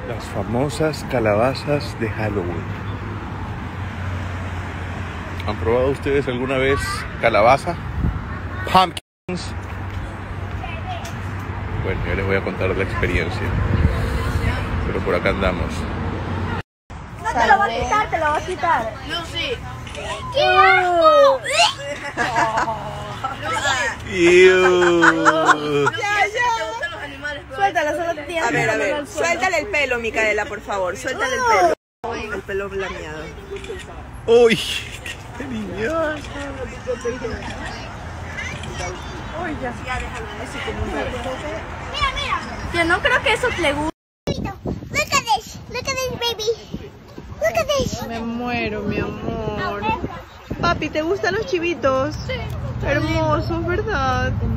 Las famosas calabazas de Halloween. ¿Han probado ustedes alguna vez calabaza? Pumpkins. Bueno, ya les voy a contar la experiencia. Pero por acá andamos. No te lo voy a quitar, te lo voy a quitar. Lucy. Suéltala, solo tienes. A ver, suéltale el pelo, Micaela, por favor, suéltale el pelo. El pelo lameado. ¡Uy! ¡Qué niñosa! Uy, ya déjalo. Así como un bebé. Mira. Yo no creo que eso te guste. Look at this, baby. Look at this. Me muero, mi amor. Papi, ¿te gustan los chivitos? Sí. Hermosos, ¿verdad?